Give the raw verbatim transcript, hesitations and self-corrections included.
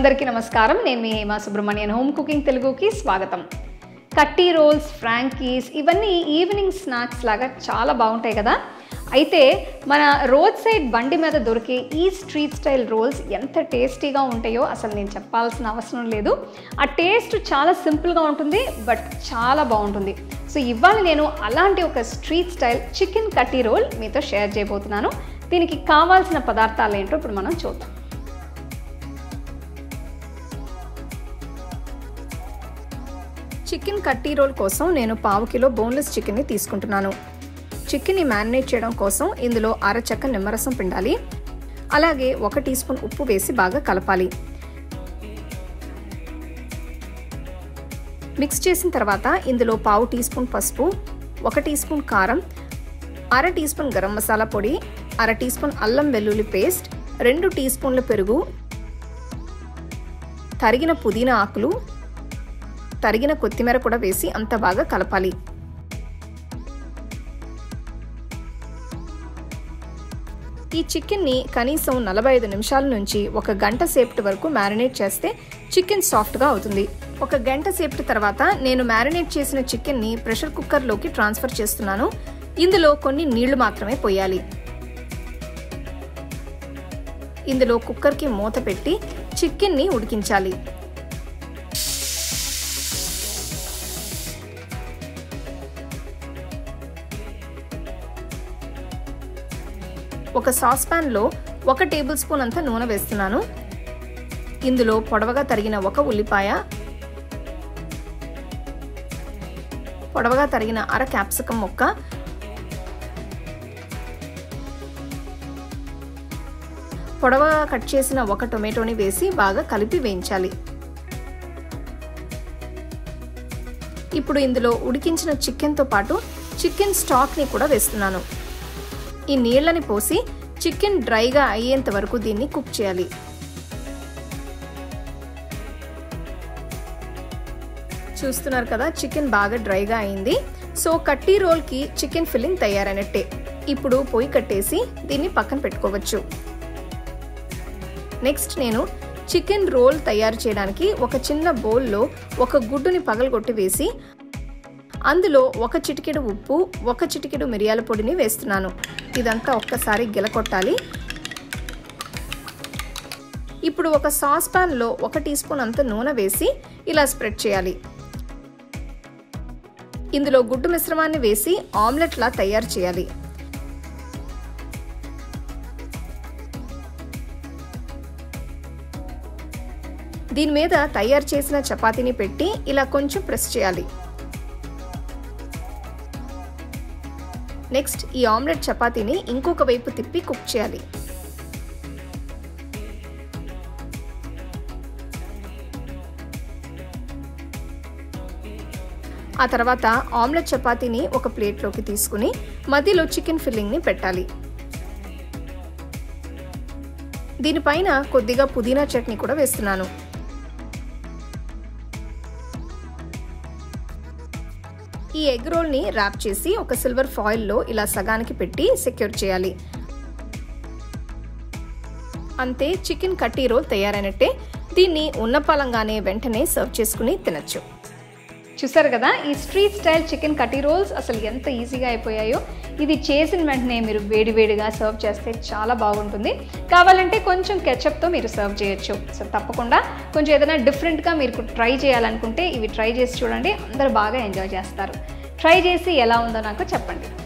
అందరికీ నమస్కారం. నేను మీ హేమ సుబ్రహ్మణ్యన్. హోమ్ కుకింగ్ తెలుగుకి స్వాగతం. కట్టి రోల్స్, ఫ్రాంకీస్ ఇవన్నీ ఈవినింగ్ స్నాక్స్ లాగా చాలా బాగుంటాయి కదా. అయితే మన రోడ్ సైడ్ బండి మీద దొరికే ఈ స్ట్రీట్ స్టైల్ రోల్స్ ఎంత టేస్టీగా ఉంటాయో అసలు నేను చెప్పాల్సిన అవసరం లేదు. ఆ టేస్ట్ చాలా సింపుల్గా ఉంటుంది, బట్ చాలా బాగుంటుంది. సో ఇవాళ నేను అలాంటి ఒక street style chicken kathi roll మీతో షేర్ చేయబోతున్నాను. దీనికి కావాల్సిన పదార్థాలు ఏంటో ఇప్పుడు మనం చూద్దాం. చికెన్ కట్టి రోల్ కోసం నేను పావు కిలో బోన్లెస్ చికెన్ని తీసుకుంటున్నాను. చికెన్ని మ్యారినేట్ చేయడం కోసం ఇందులో అరచక్క నిమ్మరసం పిండాలి. అలాగే ఒక టీ స్పూన్ ఉప్పు వేసి బాగా కలపాలి. మిక్స్ చేసిన తర్వాత ఇందులో పావు టీ స్పూన్ పసుపు, ఒక టీ స్పూన్ కారం, అర టీ స్పూన్ గరం మసాలా పొడి, అర టీ స్పూన్ అల్లం వెల్లుల్లి పేస్ట్, రెండు టీ స్పూన్ల పెరుగు, తరిగిన పుదీనా ఆకులు, తరిగిన కొత్తిమీర కూడా వేసి అంత బాగా కలపాలి. ఈ చికెన్ని కనీసం నలభై ఐదు నిమిషాల నుంచి ఒక గంట సేపటి వరకు మ్యారినేట్ చేస్తే చికెన్ సాఫ్ట్గా అవుతుంది. ఒక గంట సేపటి తర్వాత నేను మ్యారినేట్ చేసిన చికెన్ని ప్రెషర్ కుక్కర్లోకి ట్రాన్స్ఫర్ చేస్తున్నాను. ఇందులో కొన్ని నీళ్లు మాత్రమే పోయాలి. ఇందులో కుక్కర్కి మూత పెట్టి చికెన్ని ఉడికించాలి. ఒక సాస్ ప్యాన్లో ఒక టేబుల్ స్పూన్ అంత నూనె వేస్తున్నాను. ఇందులో పొడవగా తరిగిన ఒక ఉల్లిపాయ, పొడవగా తరిగిన అర క్యాప్సికం ముక్క, పొడవగా కట్ చేసిన ఒక టొమాటోని వేసి బాగా కలిపి వేయించాలి. ఇప్పుడు ఇందులో ఉడికించిన చికెన్తో పాటు చికెన్ స్టాక్ని కూడా వేస్తున్నాను. ఈ నీళ్ళని పోసి చికెన్ డ్రైగా అయ్యేంత వరకు దీన్ని కుక్ చేయాలి. చూస్తున్నారు కదా, చికెన్ బాగా డ్రైగా అయింది. సో కట్టి రోల్కి చికెన్ ఫిల్లింగ్ తయారైనట్టే. ఇప్పుడు పొయ్యి కట్టేసి దీన్ని పక్కన పెట్టుకోవచ్చు. నెక్స్ట్ నేను చికెన్ రోల్ తయారు చేయడానికి ఒక చిన్న బౌల్లో ఒక గుడ్డుని పగలగొట్టి వేసి అందులో ఒక చిటికెడు ఉప్పు, ఒక చిటికెడు మిరియాల పొడిని వేస్తున్నాను. ఇదంతా ఒక్కసారి గిలకొట్టాలి. ఇప్పుడు ఒక సాస్ పాన్లో ఒక టీ స్పూన్ అంత నూనె వేసి ఇలా స్ప్రెడ్ చేయాలి. ఇందులో గుడ్డు మిశ్రమాన్ని వేసి ఆమ్లెట్లా తయారు చేయాలి. దీని మీద తయారు చేసిన చపాతీని పెట్టి ఇలా కొంచెం ప్రెస్ చేయాలి. నెక్స్ట్ ఈ ఆమ్లెట్ చపాతీని ఇంకొక వైపు తిప్పి కుక్ చేయాలి. ఆ తర్వాత ఆమ్లెట్ చపాతీని ఒక ప్లేట్లోకి తీసుకుని మధ్యలో చికెన్ ఫిల్లింగ్ని పెట్టాలి. దీనిపైన కొద్దిగా పుదీనా చట్నీ కూడా వేస్తున్నాను. ఈ ఎగ్ రోల్ని ర్యాప్ చేసి ఒక సిల్వర్ ఫాయిల్లో ఇలా సగానికి పెట్టి సెక్యూర్ చేయాలి. అంతే, చికెన్ కట్టి రోల్ తయారైనట్టే. దీన్ని ఉన్నపలంగానే వెంటనే సర్వ్ చేసుకుని తినచ్చు. చూసారు కదా, ఈ street style chicken kathi rolls అసలు ఎంత ఈజీగా అయిపోయాయో. ఇది చేసిన వెంటనే మీరు వేడివేడిగా సర్వ్ చేస్తే చాలా బాగుంటుంది. కావాలంటే కొంచెం కెచప్తో మీరు సర్వ్ చేయొచ్చు. సో తప్పకుండా కొంచెం ఏదైనా డిఫరెంట్గా మీరు ట్రై చేయాలనుకుంటే ఇవి ట్రై చేసి చూడండి. అందరూ బాగా ఎంజాయ్ చేస్తారు. ట్రై చేసి ఎలా ఉందో నాకు చెప్పండి.